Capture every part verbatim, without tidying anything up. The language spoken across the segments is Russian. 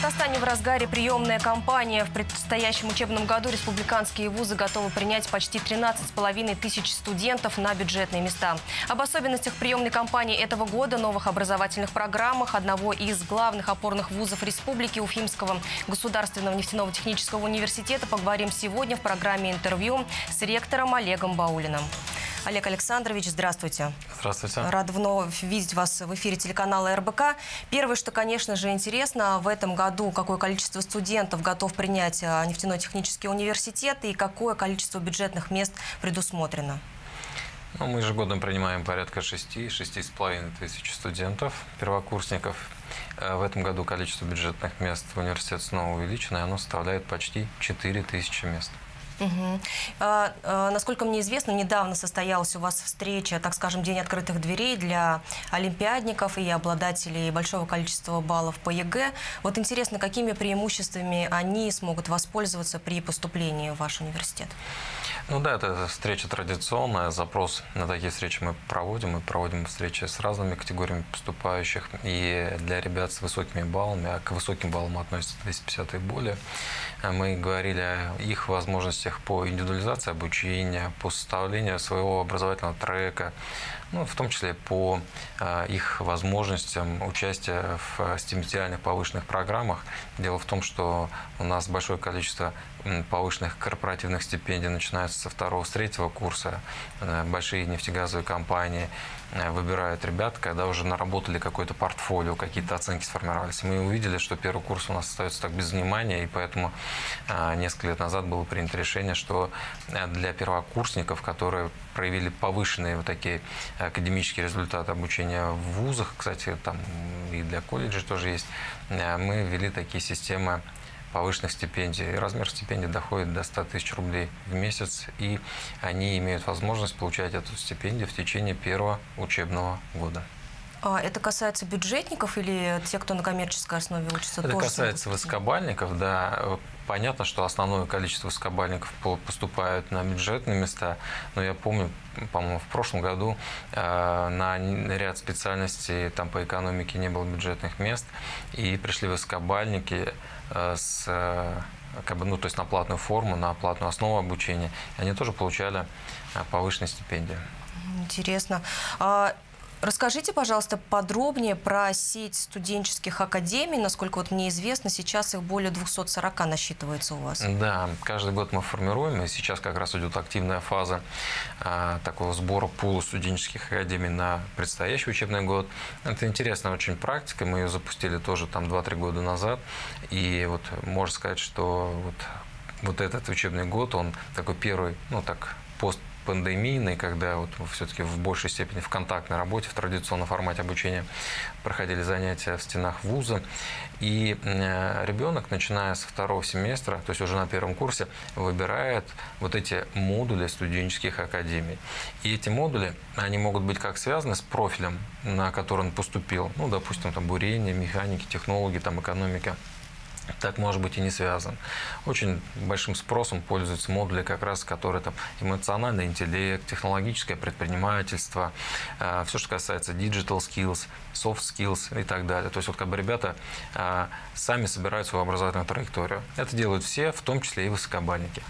Казахстане в разгаре приемная кампания. В предстоящем учебном году республиканские вузы готовы принять почти тринадцать с половиной тысяч студентов на бюджетные места. Об особенностях приемной кампании этого года, новых образовательных программах одного из главных опорных вузов республики Уфимского государственного нефтяного технического университета поговорим сегодня в программе «Интервью» с ректором Олегом Баулиным. Олег Александрович, здравствуйте. Здравствуйте. Рад вновь видеть вас в эфире телеканала эр бэ ка. Первое, что, конечно же, интересно, в этом году какое количество студентов готов принять нефтяной технический университет и какое количество бюджетных мест предусмотрено? Ну, мы ежегодно принимаем порядка шести-шести с половиной тысяч студентов, первокурсников. В этом году количество бюджетных мест в университете снова увеличено, и оно составляет почти четыре тысячи мест. Угу. А, а, насколько мне известно, недавно состоялась у вас встреча, так скажем, День открытых дверей для олимпиадников и обладателей большого количества баллов по е гэ. Вот интересно, какими преимуществами они смогут воспользоваться при поступлении в ваш университет? Ну да, это встреча традиционная. Запрос на такие встречи мы проводим. Мы проводим встречи с разными категориями поступающих. И для ребят с высокими баллами, а к высоким баллам относятся двести пятьдесят и более, мы говорили о их возможностях по индивидуализации обучения, по составлению своего образовательного трека, ну, в том числе по э, их возможностям участия в стипендиальных повышенных программах. Дело в том, что у нас большое количество повышенных корпоративных стипендий начинается со второго, с третьего курса. Э, большие нефтегазовые компании э, выбирают ребят, когда уже наработали какое-то портфолио, какие-то оценки сформировались. И мы увидели, что первый курс у нас остается так без внимания, и поэтому э, несколько лет назад было принято решение, что для первокурсников, которые проявили повышенные вот такие академические результаты обучения в вузах, кстати, там и для колледжей тоже есть, мы ввели такие системы повышенных стипендий. Размер стипендий доходит до ста тысяч рублей в месяц, и они имеют возможность получать эту стипендию в течение первого учебного года. А это касается бюджетников или тех, кто на коммерческой основе учится? Это тоже касается высокобальников, да. Понятно, что основное количество высокобальников поступают на бюджетные места, но я помню, по-моему, в прошлом году э, на ряд специальностей там по экономике не было бюджетных мест, и пришли высокобальники э, с, э, как бы, ну, то есть на платную форму, на платную основу обучения, и они тоже получали э, повышенные стипендии. Интересно. Расскажите, пожалуйста, подробнее про сеть студенческих академий. Насколько вот мне известно, сейчас их более двухсот сорока насчитывается у вас. Да, каждый год мы формируем, и сейчас как раз идет активная фаза а, такого сбора пула студенческих академий на предстоящий учебный год. Это интересная очень практика, мы ее запустили тоже там два-три года назад, и вот можно сказать, что вот, вот этот учебный год, он такой первый, ну так, пост пандемийный, когда вот все-таки в большей степени в контактной работе, в традиционном формате обучения проходили занятия в стенах вуза. И ребенок, начиная со второго семестра, то есть уже на первом курсе, выбирает вот эти модули студенческих академий. И эти модули, они могут быть как связаны с профилем, на который он поступил, ну, допустим, там бурение, механики, технологии, там экономика. Так, может быть, и не связан. Очень большим спросом пользуются модули, как раз, которые там эмоциональный интеллект, технологическое предпринимательство, э, все, что касается digital skills, soft skills и так далее. То есть вот как бы ребята э, сами собирают свою образовательную траекторию. Это делают все, в том числе и высокобальники.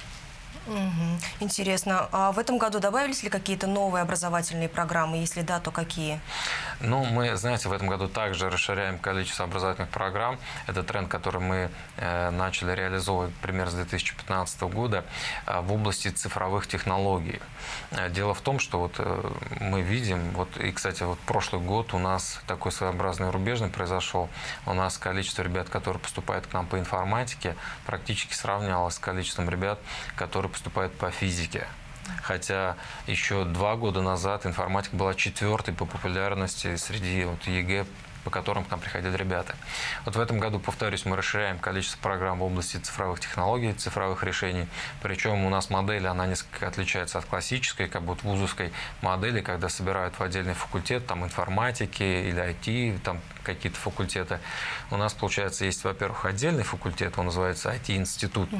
Угу. Интересно. А в этом году добавились ли какие-то новые образовательные программы? Если да, то какие? Ну, мы, знаете, в этом году также расширяем количество образовательных программ. Это тренд, который мы э, начали реализовывать примерно с две тысячи пятнадцатого года э, в области цифровых технологий. Э, дело в том, что вот э, мы видим, вот, и, кстати, вот прошлый год у нас такой своеобразный рубежный произошел. У нас количество ребят, которые поступают к нам по информатике, практически сравнялось с количеством ребят, которые поступают по физике. Хотя еще два года назад информатика была четвертой по популярности среди вот е гэ, по которым к нам приходили ребята. Вот в этом году, повторюсь, мы расширяем количество программ в области цифровых технологий, цифровых решений. Причем у нас модель, она несколько отличается от классической, как бы вузовской модели, когда собирают в отдельный факультет там информатики или ай ти, там какие-то факультеты. У нас, получается, есть, во-первых, отдельный факультет, он называется ай ти-институт.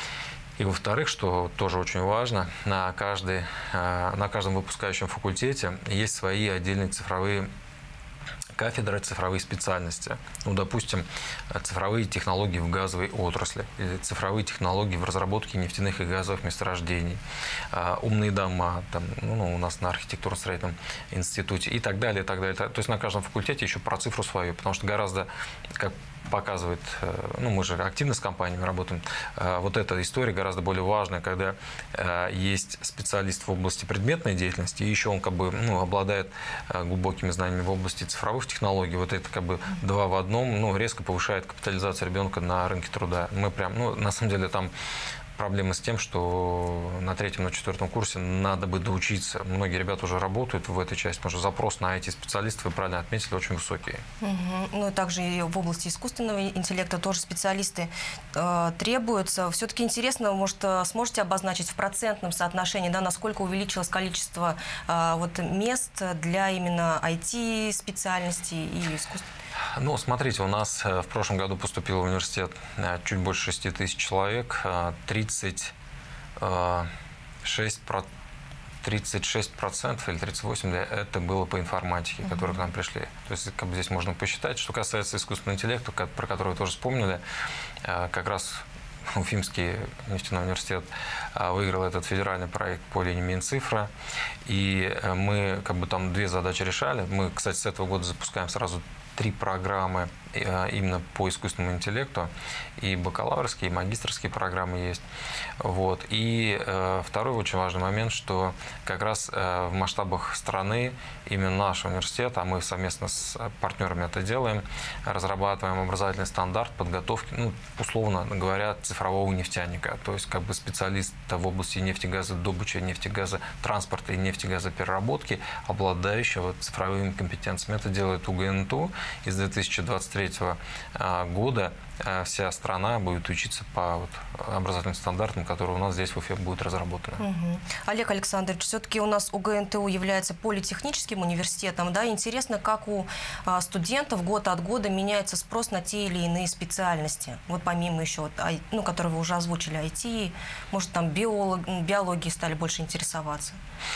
И во-вторых, что тоже очень важно, на, каждый, на каждом выпускающем факультете есть свои отдельные цифровые кафедра цифровые специальности. Ну, допустим, цифровые технологии в газовой отрасли, или цифровые технологии в разработке нефтяных и газовых месторождений, умные дома, там, ну, у нас на архитектурно-строительном институте и так далее, и так далее. То есть на каждом факультете еще про цифру свою, потому что гораздо, как показывает, ну, мы же активно с компаниями работаем, вот эта история гораздо более важная, когда есть специалист в области предметной деятельности, и еще он как бы, ну, обладает глубокими знаниями в области цифровых технологий. Вот это как бы два в одном, ну, резко повышает капитализацию ребенка на рынке труда. Мы прям, ну, на самом деле там проблема с тем, что на третьем, на четвертом курсе надо бы доучиться. Многие ребята уже работают в этой части, потому что запрос на ай ти-специалистов, вы правильно отметили, очень высокий. Угу. Ну и также и в области искусственного интеллекта тоже специалисты э, требуются. Все-таки интересно, может, сможете обозначить в процентном соотношении, да, насколько увеличилось количество э, вот, мест для именно ай ти-специальностей и искусственного? Ну, смотрите, у нас в прошлом году поступило в университет чуть больше шести тысяч человек, тридцать шесть процентов или тридцать восемь процентов это было по информатике, которые к нам пришли. То есть как бы здесь можно посчитать. Что касается искусственного интеллекта, про который вы тоже вспомнили, как раз Уфимский нефтяной университет выиграл этот федеральный проект по линии Минцифра. И мы как бы там две задачи решали. Мы, кстати, с этого года запускаем сразу три программы именно по искусственному интеллекту. И бакалаврские, и магистерские программы есть. Вот. И э, второй очень важный момент, что как раз э, в масштабах страны именно наш университет, а мы совместно с партнерами это делаем, разрабатываем образовательный стандарт подготовки, ну, условно говоря, цифрового нефтяника. То есть как бы специалиста в области нефтегазодобычи, нефтегазотранспорта и нефтегазопереработки, обладающего цифровыми компетенциями. Это делает УГНТУ. И с две тысячи двадцать третьего года вся страна будет учиться по вот образовательным стандартам, которые у нас здесь в Уфе будут разработаны. Угу. Олег Александрович, все-таки у нас УГНТУ является политехническим университетом, да? Интересно, как у а, студентов год от года меняется спрос на те или иные специальности. Вот помимо еще, вот, ай, ну, которые вы уже озвучили, ай ти, может, там биолог, биологией стали больше интересоваться.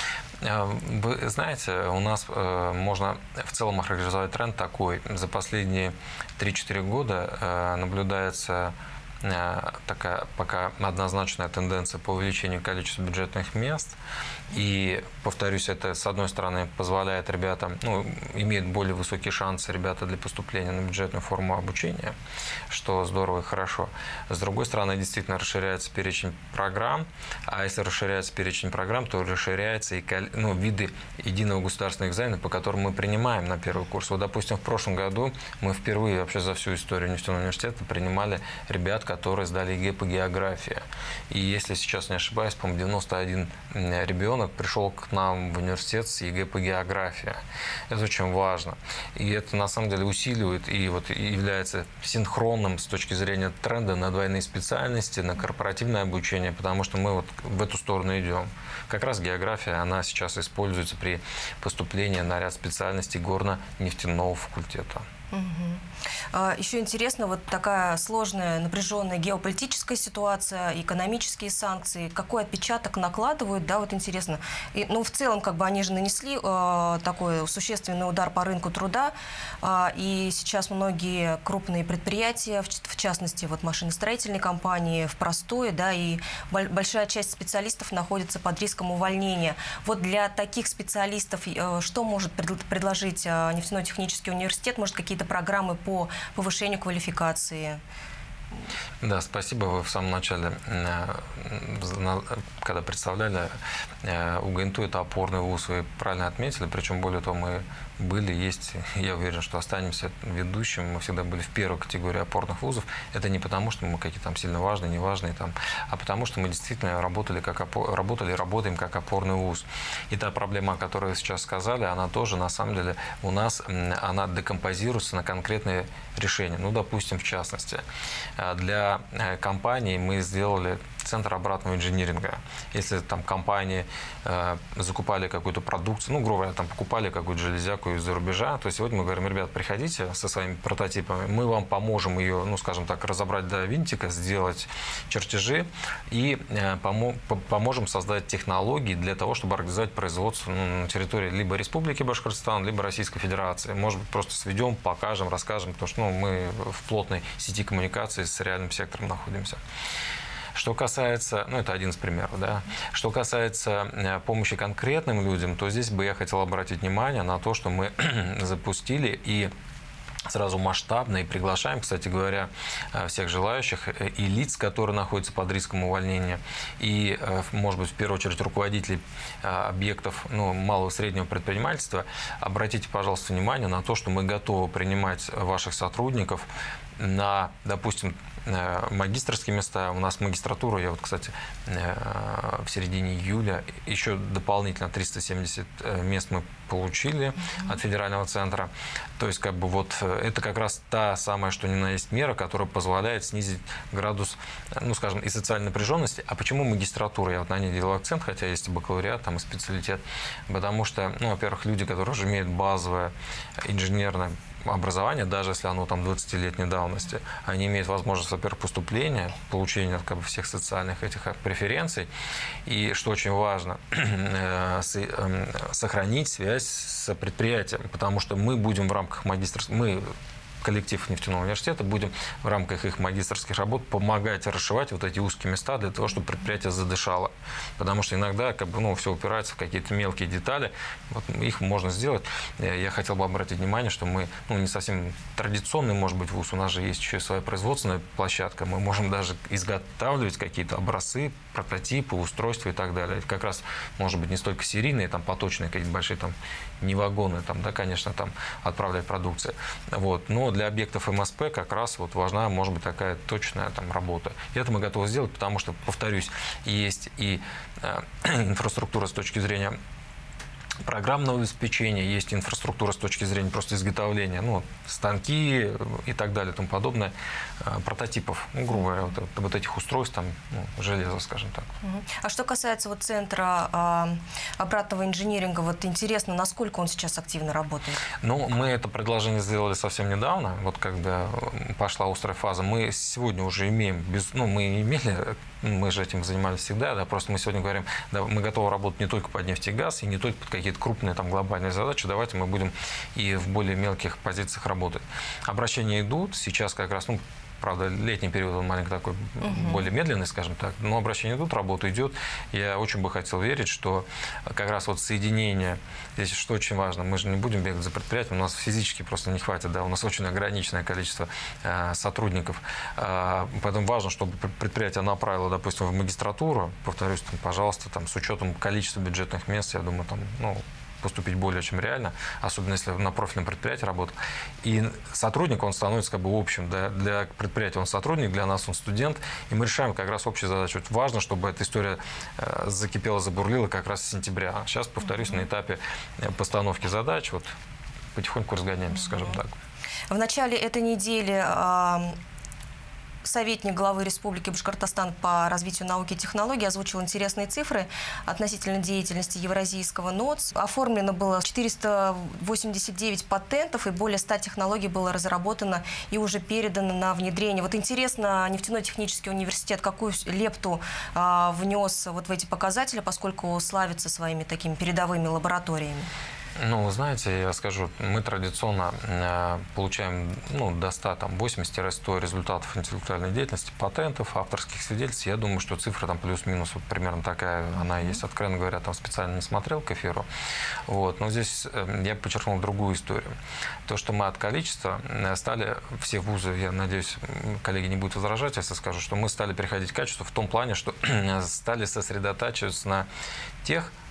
Вы знаете, у нас э, можно в целом охарактеризовать тренд такой. За последние три-четыре года э, наблюдается э, такая пока однозначная тенденция по увеличению количества бюджетных мест. И, повторюсь, это, с одной стороны, позволяет ребятам, ну, имеют более высокие шансы ребята для поступления на бюджетную форму обучения, что здорово и хорошо. С другой стороны, действительно расширяется перечень программ, а если расширяется перечень программ, то расширяются и, ну, виды единого государственного экзамена, по которым мы принимаем на первый курс. Вот, допустим, в прошлом году мы впервые вообще за всю историю нефтяного университета принимали ребят, которые сдали ЕГЭ по географии. И если сейчас не ошибаюсь, по-моему, девяносто один ребенок пришел к нам в университет с ЕГЭ по географии. Это очень важно. И это на самом деле усиливает и вот является синхронным с точки зрения тренда на двойные специальности, на корпоративное обучение, потому что мы вот в эту сторону идем. Как раз география, она сейчас используется при поступлении на ряд специальностей горно-нефтяного факультета. Угу. Еще интересно, вот такая сложная, напряженная геополитическая ситуация, экономические санкции, какой отпечаток накладывают, да, вот интересно. И, ну, в целом, как бы они же нанесли э, такой существенный удар по рынку труда, э, и сейчас многие крупные предприятия, в, в частности, вот машиностроительные компании, в простое, да, и большая часть специалистов находится под риском увольнения. Вот для таких специалистов э, что может пред, предложить э, нефтяной технический университет? Может, какие-то программы по повышению квалификации? Да, спасибо. Вы в самом начале, когда представляли, УГНТУ – это опорный вуз, вы правильно отметили, причем более того, мы были, есть, я уверен, что останемся ведущим, мы всегда были в первой категории опорных вузов. Это не потому, что мы какие-то там сильно важные, неважные, там, а потому что мы действительно работали, как опор, работали, работаем как опорный вуз. И та проблема, о которой вы сейчас сказали, она тоже, на самом деле, у нас, она декомпозируется на конкретные решения. Ну, допустим, в частности, для компаний мы сделали центр обратного инжиниринга. Если там компании э, закупали какую-то продукцию, ну, грубо говоря, там покупали какую-то железяку из-за рубежа, то сегодня мы говорим: ребят, приходите со своими прототипами, мы вам поможем ее, ну, скажем так, разобрать до винтика, сделать чертежи и э, помо поможем создать технологии для того, чтобы организовать производство, ну, на территории либо Республики Башкортостан, либо Российской Федерации. Может быть, просто сведем, покажем, расскажем, потому что, ну, мы в плотной сети коммуникации с реальным сектором находимся. Что касается, ну, это один из примеров, да. Что касается помощи конкретным людям, то здесь бы я хотел обратить внимание на то, что мы запустили и сразу масштабно, и приглашаем, кстати говоря, всех желающих и лиц, которые находятся под риском увольнения, и, может быть, в первую очередь руководителей объектов, ну, малого и среднего предпринимательства. Обратите, пожалуйста, внимание на то, что мы готовы принимать ваших сотрудников на, допустим, магистерские места. У нас магистратура, я вот, кстати, в середине июля еще дополнительно триста семьдесят мест мы получили mm-hmm. от федерального центра. То есть, как бы, вот это как раз та самая, что ни на есть мера, которая позволяет снизить градус, ну, скажем, и социальной напряженности. А почему магистратура? Я вот на ней делал акцент, хотя есть и бакалавриат, там и специалитет. Потому что, ну, во-первых, люди, которые уже имеют базовое инженерное образование, даже если оно там двадцатилетней давности, они имеют возможность, во-первых, поступления, получения, как бы, всех социальных этих преференций. И, что очень важно, сохранить связь с предприятием, потому что мы будем в рамках магистерского, мы, коллектив нефтяного университета, будем в рамках их магистерских работ помогать расшивать вот эти узкие места для того, чтобы предприятие задышало. Потому что иногда, как бы, ну, все упирается в какие-то мелкие детали. Вот их можно сделать. Я хотел бы обратить внимание, что мы, ну, не совсем традиционный, может быть, вуз. У нас же есть еще и своя производственная площадка. Мы можем даже изготавливать какие-то образцы, прототипы, устройства и так далее. Это как раз, может быть, не столько серийные, там, поточные, какие-то большие, там, не вагоны, там, да, конечно, там отправлять продукцию. Вот. Но для объектов эм эс пэ как раз вот важна, может быть, такая точная там работа. И это мы готовы сделать, потому что, повторюсь, есть и э, инфраструктура с точки зрения программного обеспечения, есть инфраструктура с точки зрения просто изготовления, ну, станки и так далее, и тому подобное, прототипов, ну, грубо говоря, вот, вот этих устройств, там, ну, железа, скажем так. А что касается вот центра а, обратного инжиниринга, вот интересно, насколько он сейчас активно работает? Ну, мы это предложение сделали совсем недавно, вот когда пошла острая фаза. Мы сегодня уже имеем, без, ну, мы имели, мы же этим занимались всегда, да, просто мы сегодня говорим, да, мы готовы работать не только под нефть и газ, и не только под какие-то крупные там глобальные задачи, давайте мы будем и в более мелких позициях работать. Обращения идут, сейчас как раз, ну, правда, летний период, он маленько такой, uh-huh. более медленный, скажем так, но обращения идут, работа идет. Я очень бы хотел верить, что как раз вот соединение, здесь что очень важно, мы же не будем бегать за предприятием, у нас физически просто не хватит, да, у нас очень ограниченное количество э, сотрудников, э, поэтому важно, чтобы предприятие направило, допустим, в магистратуру, повторюсь, там, пожалуйста, там, с учетом количества бюджетных мест, я думаю, там, ну, поступить более чем реально, особенно если на профильном предприятии работает. И сотрудник, он становится как бы общим. Да? Для предприятия он сотрудник, для нас он студент. И мы решаем как раз общую задачу. Вот важно, чтобы эта история закипела, забурлила как раз с сентября. Сейчас, повторюсь, на этапе постановки задач вот потихоньку разгоняемся, скажем так. В начале этой недели советник главы Республики Башкортостан по развитию науки и технологий озвучил интересные цифры относительно деятельности Евразийского НОЦ. Оформлено было четыреста восемьдесят девять патентов, и более ста технологий было разработано и уже передано на внедрение. Вот интересно, нефтяной технический университет какую лепту а, внес вот в эти показатели, поскольку славится своими такими передовыми лабораториями? Ну, знаете, я скажу, мы традиционно э, получаем, ну, до ста, там, восемьдесят-сто результатов интеллектуальной деятельности, патентов, авторских свидетельств. Я думаю, что цифра там плюс-минус вот примерно такая, она есть. Откровенно говоря, там специально не смотрел к эфиру. Вот. Но здесь э, я подчеркнул другую историю. То, что мы от количества стали, все вузы, я надеюсь, коллеги не будут возражать, если скажу, что мы стали переходить к качеству в том плане, что стали сосредотачиваться на тех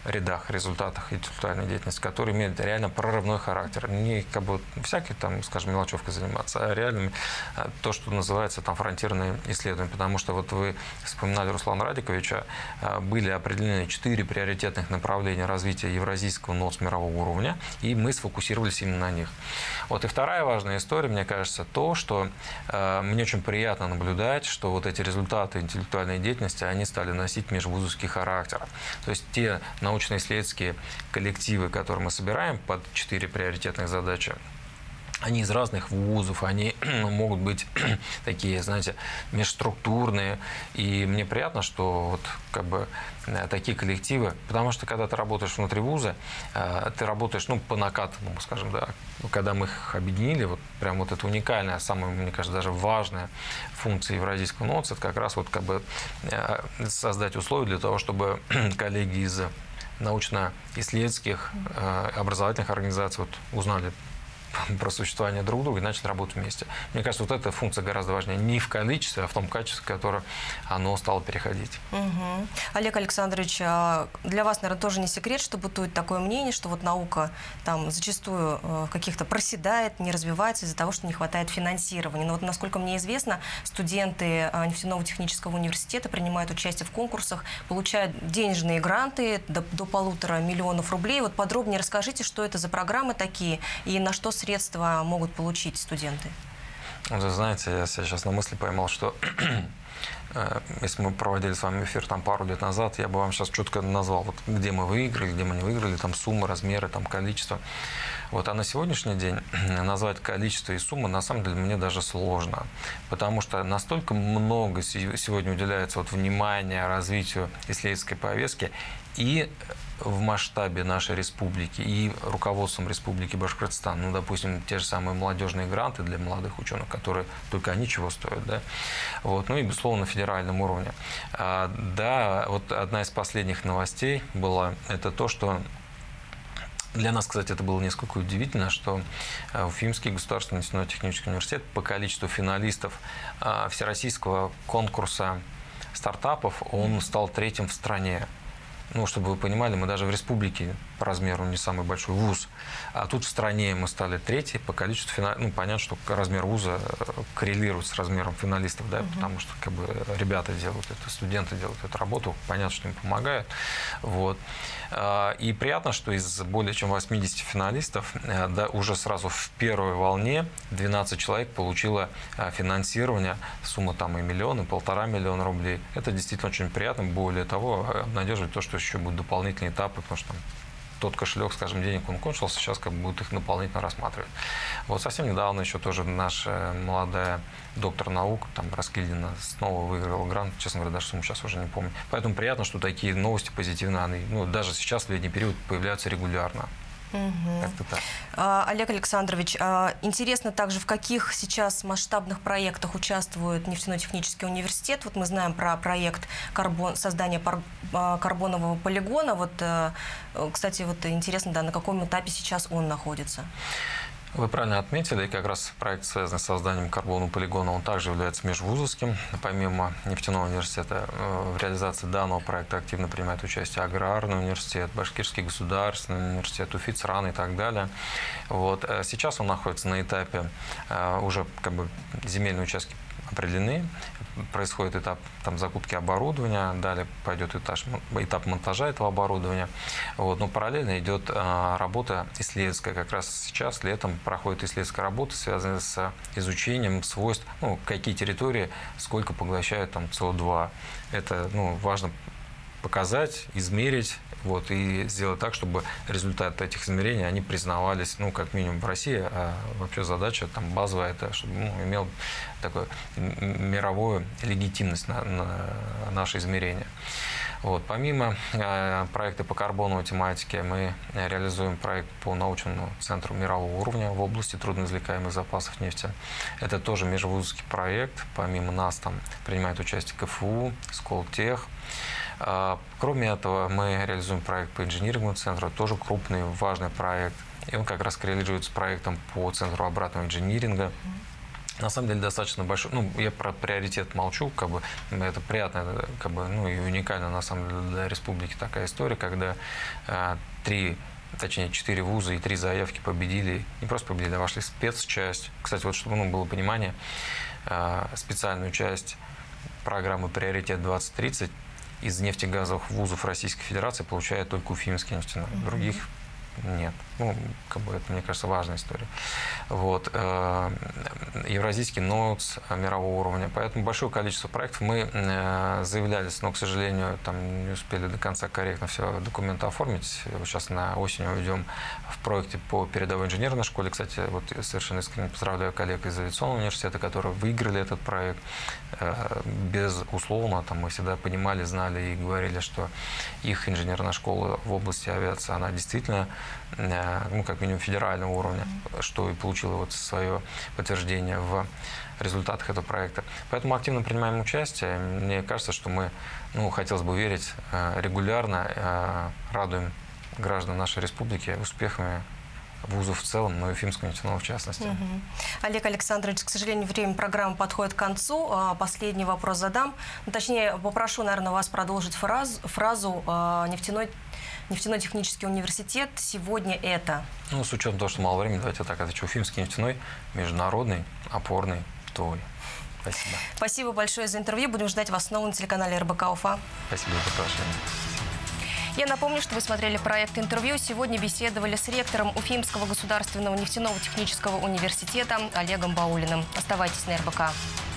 рядах, результатах интеллектуальной деятельности, которые имеют реально прорывной характер. Не как бы всякой, там, скажем, мелочевкой заниматься, а реально то, что называется там фронтирные исследования. Потому что вот вы вспоминали Руслана Радиковича, были определены четыре приоритетных направления развития евразийского НОЦ мирового уровня, и мы сфокусировались именно на них. Вот и вторая важная история, мне кажется, то, что э, мне очень приятно наблюдать, что вот эти результаты интеллектуальной деятельности, они стали носить межвузовский характер. То есть те научно-исследовательские коллективы, которые мы собираем под четыре приоритетных задачи, они из разных вузов, они могут быть такие, знаете, межструктурные. И мне приятно, что вот как бы такие коллективы, потому что когда ты работаешь внутри вуза, ты работаешь, ну, по накатанному, скажем, да. Когда мы их объединили, вот прям вот это уникальная, самая, мне кажется, даже важная функция Евразийского НОЦ, это как раз вот как бы создать условия для того, чтобы коллеги из научно-исследовательских образовательных организаций вот узнали про существование друг друга и начали работать вместе. Мне кажется, вот эта функция гораздо важнее не в количестве, а в том качестве, в которое оно стало переходить. Угу. Олег Александрович, для вас, наверное, тоже не секрет, что бытует такое мнение, что вот наука там зачастую в каких-то проседает, не развивается из-за того, что не хватает финансирования. Но вот, насколько мне известно, студенты нефтяного технического университета принимают участие в конкурсах, получают денежные гранты до, до полутора миллионов рублей. Вот подробнее расскажите, что это за программы такие и на что средства могут получить студенты? Вы знаете, я себя сейчас на мысли поймал, что если мы проводили с вами эфир там пару лет назад, я бы вам сейчас четко назвал, вот, где мы выиграли, где мы не выиграли, там суммы, размеры, там количество. Вот, а на сегодняшний день назвать количество и суммы на самом деле мне даже сложно, потому что настолько много сегодня уделяется вот внимания развитию исследовательской повестки и в масштабе нашей республики, и руководством Республики Башкортостан. Ну, допустим, те же самые молодежные гранты для молодых ученых, которые только они чего стоят, да? Вот. Ну и, безусловно, на федеральном уровне. А, да, вот одна из последних новостей была, это то, что для нас, кстати, это было несколько удивительно, что Уфимский государственный нефтяно-технический университет по количеству финалистов всероссийского конкурса стартапов, он стал третьим в стране. Ну, чтобы вы понимали, мы даже в республике по размеру не самый большой вуз, а тут в стране мы стали третьи по количеству финалистов. Ну, понятно, что размер вуза коррелирует с размером финалистов, да, uh-huh. потому что как бы ребята делают это, студенты делают эту работу, понятно, что им помогают. Вот. И приятно, что из более чем восьмидесяти финалистов, да, уже сразу в первой волне двенадцать человек получило финансирование, сумма там и миллион, и полтора миллиона рублей. Это действительно очень приятно. Более того, обнадеживает то, что еще будут дополнительные этапы, потому что там тот кошелек, скажем, денег он кончился, сейчас как бы будут их дополнительно рассматривать. Вот совсем недавно еще тоже наша молодая доктор наук, там, Раскильдина, снова выиграла грант, честно говоря, даже сумму сейчас уже не помню. Поэтому приятно, что такие новости позитивные, они, ну, даже сейчас в летний период появляются регулярно. Угу. А, Олег Александрович, а, интересно также, в каких сейчас масштабных проектах участвует нефтяно-технический университет. Вот мы знаем про проект карбон, создания пар, а, карбонового полигона. Вот, а, кстати, вот интересно, да, на каком этапе сейчас он находится? Вы правильно отметили, как раз проект, связанный с созданием карбонового полигона, он также является межвузовским. Помимо нефтяного университета, в реализации данного проекта активно принимает участие Аграрный университет, Башкирский государственный университет, УФИЦ, РАН и так далее. Вот. Сейчас он находится на этапе, уже как бы земельные участки определены, происходит этап там, закупки оборудования, далее пойдет этаж, этап монтажа этого оборудования. Вот. Но параллельно идет а, работа исследовательская. Как раз сейчас, летом, проходит исследовательская работа, связанная с изучением свойств, ну, какие территории, сколько поглощают там С О два. Это, ну, важно показать, измерить, вот, и сделать так, чтобы результаты этих измерений, они признавались, ну, как минимум в России, а вообще задача там базовая, это чтобы, ну, имел такую мировую легитимность на, на наши измерения. Вот. Помимо э, проекта по карбоновой тематике, мы реализуем проект по научному центру мирового уровня в области трудноизвлекаемых запасов нефти. Это тоже межвузовский проект. Помимо нас там принимает участие КФУ, Сколтех. Кроме этого, мы реализуем проект по инжиниринговому центру, тоже крупный, важный проект. И он как раз коррелирует с проектом по центру обратного инжиниринга. на самом деле достаточно большой. Ну, я про приоритет молчу, как бы это приятно, как бы, ну и уникально на самом деле для республики такая история, когда э, три, точнее четыре вуза и три заявки победили, не просто победили, а вошли в спецчасть. Кстати, вот чтобы ну, было понимание, э, специальную часть программы «Приоритет двадцать тридцать» из нефтегазовых вузов Российской Федерации получает только Уфимский нефтяной. Mm-hmm. Других нет. Ну, как бы это, мне кажется, важная история. Вот. Евразийский ноутс мирового уровня. Поэтому большое количество проектов мы заявлялись, но, к сожалению, там не успели до конца корректно все документы оформить. Вот сейчас на осень уйдем в проекте по передовой инженерной школе. Кстати, вот совершенно искренне поздравляю коллег из авиационного университета, которые выиграли этот проект. Безусловно, там мы всегда понимали, знали и говорили, что их инженерная школа в области авиации, она действительно, ну, как минимум федерального уровня, что и получило вот свое подтверждение в результатах этого проекта. Поэтому активно принимаем участие. Мне кажется, что мы, ну, хотелось бы верить, регулярно радуем граждан нашей республики успехами вузов в целом, но и Уфимского нефтяного в частности. Угу. Олег Александрович, к сожалению, время программы подходит к концу. Последний вопрос задам. Ну, точнее, попрошу, наверное, вас продолжить фразу, фразу нефтяной, нефтяной технический университет сегодня это. Ну, с учетом того, что мало времени, давайте так отвечу. Уфимский нефтяной, международный, опорный, твой. Спасибо. Спасибо большое за интервью. Будем ждать вас снова на телеканале эр бэ ка Уфа. Спасибо за приглашение. Я напомню, что вы смотрели проект интервью. Сегодня беседовали с ректором Уфимского государственного нефтяного технического университета Олегом Баулиным. Оставайтесь на эр бэ ка.